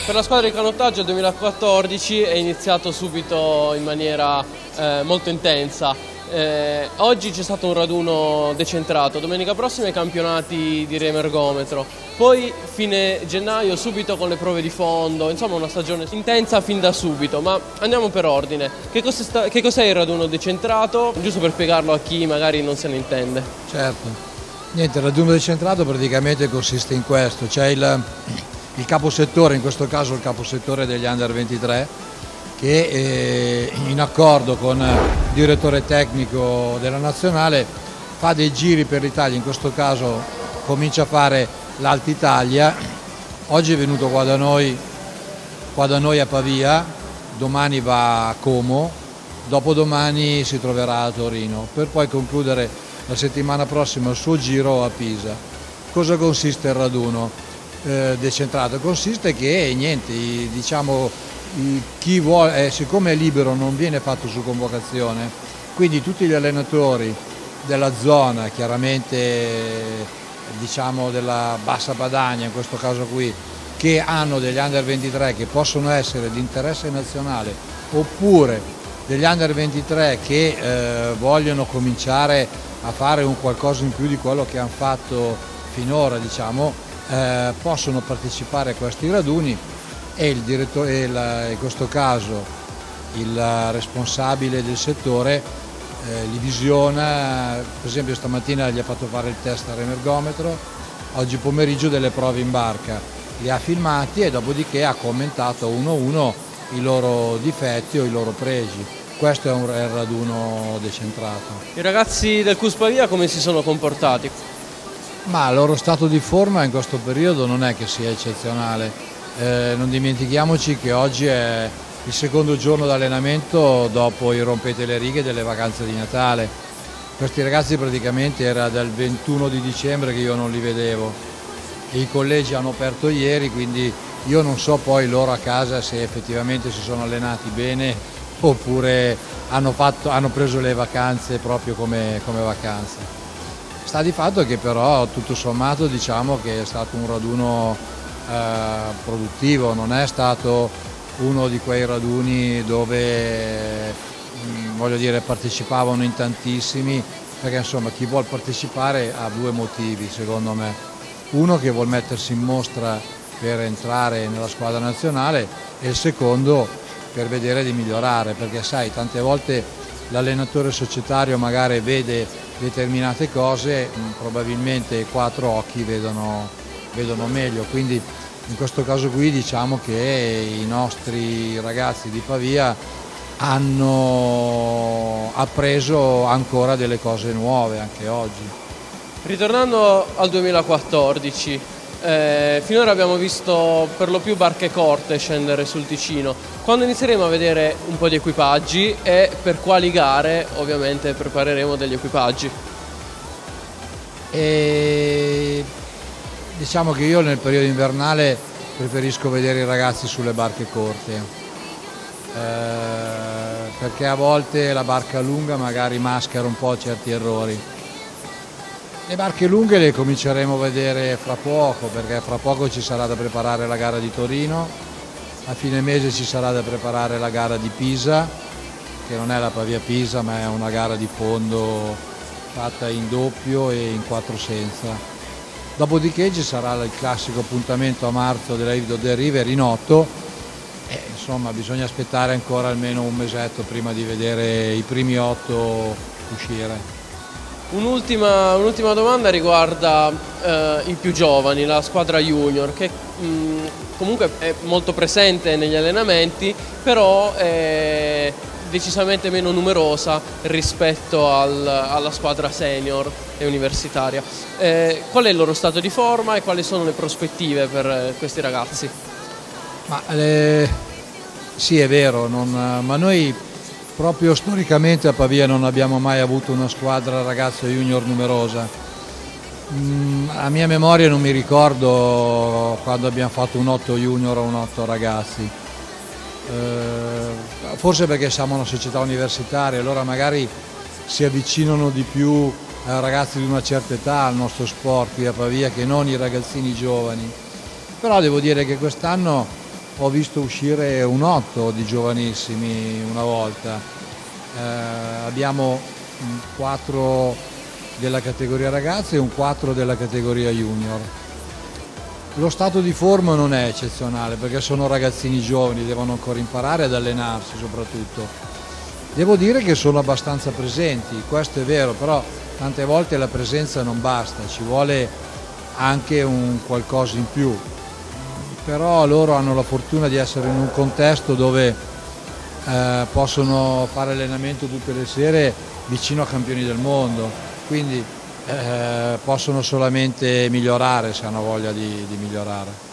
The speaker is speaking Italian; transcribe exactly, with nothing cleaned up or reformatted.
Per la squadra di canottaggio il duemilaquattordici è iniziato subito in maniera eh, molto intensa. Eh, oggi c'è stato un raduno decentrato, domenica prossima i campionati di riemergometro, poi fine gennaio subito con le prove di fondo, insomma una stagione intensa fin da subito, ma andiamo per ordine. Che cos'è, che cos'è il raduno decentrato? Giusto per spiegarlo a chi magari non se ne intende. Certo, niente, il raduno decentrato praticamente consiste in questo, c'è il, il caposettore, in questo caso il caposettore degli under ventitré, che eh, in accordo con il direttore tecnico della nazionale fa dei giri per l'Italia, in questo caso comincia a fare l'Alta Italia, oggi è venuto qua da noi, qua da noi a Pavia, domani va a Como, dopodomani si troverà a Torino, per poi concludere la settimana prossima il suo giro a Pisa. Cosa consiste il raduno eh, decentrato? Consiste che niente, diciamo, chi vuole, eh, siccome è libero non viene fatto su convocazione, quindi tutti gli allenatori della zona, chiaramente diciamo della Bassa Padania in questo caso qui, che hanno degli under ventitré che possono essere di interesse nazionale oppure degli under ventitré che eh, vogliono cominciare a fare un qualcosa in più di quello che hanno fatto finora, diciamo, eh, possono partecipare a questi raduni. E il direttore, in questo caso il responsabile del settore eh, li visiona, per esempio stamattina gli ha fatto fare il test a riemergometro, oggi pomeriggio delle prove in barca, li ha filmati e dopodiché ha commentato uno a uno i loro difetti o i loro pregi. Questo è un è il raduno decentrato. I ragazzi del C U S Pavia come si sono comportati? Ma il loro stato di forma in questo periodo non è che sia eccezionale. Eh, non dimentichiamoci che oggi è il secondo giorno d'allenamento dopo i rompete le righe delle vacanze di Natale. Questi ragazzi praticamente era dal ventuno di dicembre che io non li vedevo e i collegi hanno aperto ieri, quindi io non so poi loro a casa se effettivamente si sono allenati bene oppure hanno, fatto, hanno preso le vacanze proprio come, come vacanze. Sta di fatto che però tutto sommato diciamo che è stato un raduno Eh, produttivo, non è stato uno di quei raduni dove mh, voglio dire partecipavano in tantissimi, perché insomma chi vuol partecipare ha due motivi secondo me, uno che vuol mettersi in mostra per entrare nella squadra nazionale e il secondo per vedere di migliorare, perché sai tante volte l'allenatore societario magari vede determinate cose, mh, probabilmente quattro occhi vedono vedono meglio, quindi in questo caso qui diciamo che i nostri ragazzi di Pavia hanno appreso ancora delle cose nuove anche oggi. Ritornando al duemilaquattordici, eh, finora abbiamo visto per lo più barche corte scendere sul Ticino, quando inizieremo a vedere un po' di equipaggi e per quali gare ovviamente prepareremo degli equipaggi? E... Diciamo che io nel periodo invernale preferisco vedere i ragazzi sulle barche corte, eh, perché a volte la barca lunga magari maschera un po' certi errori. Le barche lunghe le cominceremo a vedere fra poco, perché fra poco ci sarà da preparare la gara di Torino, a fine mese ci sarà da preparare la gara di Pisa, che non è la Pavia-Pisa ma è una gara di fondo fatta in doppio e in quattro senza. Dopodiché ci sarà il classico appuntamento a marzo della del River in otto e insomma bisogna aspettare ancora almeno un mesetto prima di vedere i primi otto uscire. Un'ultima, un'ultima domanda riguarda eh, i più giovani, la squadra junior che mh, comunque è molto presente negli allenamenti, però è decisamente meno numerosa rispetto al, alla squadra senior e universitaria. Eh, qual è il loro stato di forma e quali sono le prospettive per eh, questi ragazzi? Ma, eh, sì, è vero, non, ma noi proprio storicamente a Pavia non abbiamo mai avuto una squadra ragazza junior numerosa. Mm, a mia memoria non mi ricordo quando abbiamo fatto un otto junior o un otto ragazzi. Eh, forse perché siamo una società universitaria, allora magari si avvicinano di più ai ragazzi di una certa età al nostro sport qui a Pavia che non i ragazzini giovani. Però devo dire che quest'anno ho visto uscire un otto di giovanissimi una volta, eh, abbiamo quattro della categoria ragazze e un quattro della categoria junior. Lo stato di forma non è eccezionale perché sono ragazzini giovani, devono ancora imparare ad allenarsi soprattutto. Devo dire che sono abbastanza presenti, questo è vero, però tante volte la presenza non basta, ci vuole anche un qualcosa in più. Però loro hanno la fortuna di essere in un contesto dove eh, possono fare allenamento tutte le sere vicino a campioni del mondo, quindi eh, possono solamente migliorare se hanno voglia di, di migliorare.